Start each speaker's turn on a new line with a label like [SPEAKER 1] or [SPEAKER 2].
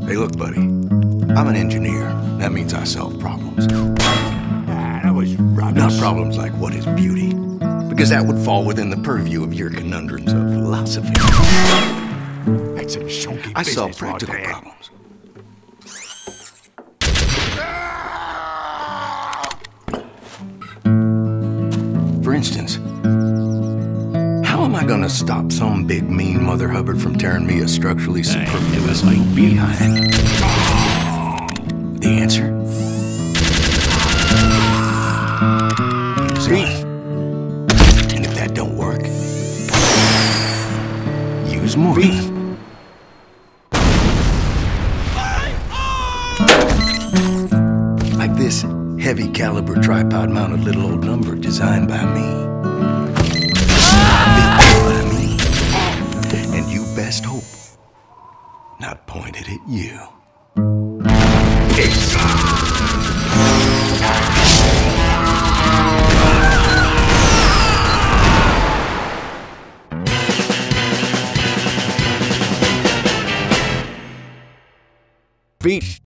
[SPEAKER 1] Hey, look, buddy. I'm an engineer. That means I solve problems.
[SPEAKER 2] That was rubbish.
[SPEAKER 1] Not problems like what is beauty, because that would fall within the purview of your conundrums of philosophy.
[SPEAKER 2] That's a shonky
[SPEAKER 1] I
[SPEAKER 2] business,
[SPEAKER 1] solve practical
[SPEAKER 2] Rodhead.
[SPEAKER 1] problems. For instance, how am I gonna stop some big mean Mother Hubbard from tearing me a structurally superfluous little behind? The answer? See? And if that don't work, use more. Like this heavy caliber tripod mounted little old number designed by me. By me. And you best hope not pointed at you. Feet.